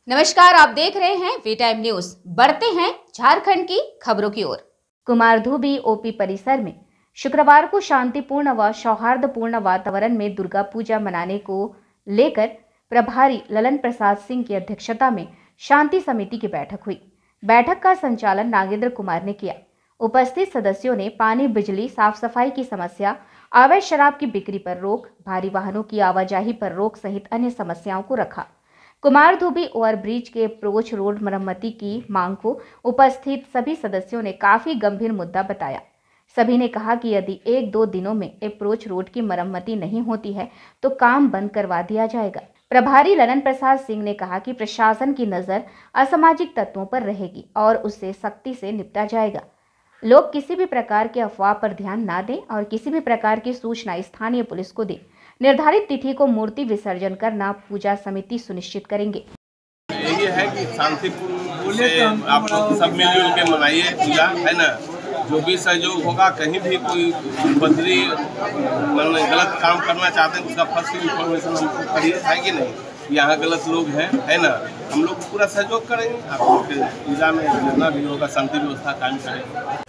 नमस्कार, आप देख रहे हैं वी टाइम न्यूज। बढ़ते हैं झारखंड की खबरों की ओर। कुमारधुबी ओपी परिसर में शुक्रवार को शांतिपूर्ण व सौहार्दपूर्ण वातावरण में दुर्गा पूजा मनाने को लेकर प्रभारी ललन प्रसाद सिंह की अध्यक्षता में शांति समिति की बैठक हुई। बैठक का संचालन नागेंद्र कुमार ने किया। उपस्थित सदस्यों ने पानी, बिजली, साफ सफाई की समस्या, अवैध शराब की बिक्री पर रोक, भारी वाहनों की आवाजाही पर रोक सहित अन्य समस्याओं को रखा। कुमारधुबी ओवरब्रिज के अप्रोच रोड मरम्मति की मांग को उपस्थित सभी सदस्यों ने काफी गंभीर मुद्दा बताया। सभी ने कहा कि यदि 1-2 दिनों में अप्रोच रोड की मरम्मति नहीं होती है तो काम बंद करवा दिया जाएगा। प्रभारी ललन प्रसाद सिंह ने कहा कि प्रशासन की नजर असामाजिक तत्वों पर रहेगी और उससे सख्ती से निपटा जाएगा। लोग किसी भी प्रकार के अफवाह पर ध्यान ना दें और किसी भी प्रकार की सूचना स्थानीय पुलिस को दें। निर्धारित तिथि को मूर्ति विसर्जन करना पूजा समिति सुनिश्चित करेंगे। यही है कि शांतिपूर्ण से आप लोग सब मिलजुल के मनाइए पूजा, है ना। जो भी सहयोग होगा, कहीं भी कोई बदली गलत काम करना चाहते हैं उसका फर्स्ट इन्फॉर्मेशन हमको करिए, है कि नहीं। यहाँ गलत लोग हैं, है ना। हम लोग पूरा सहयोग करेंगे, आप लोग के पूजा में जितना भी होगा शांति व्यवस्था कायम करेंगे।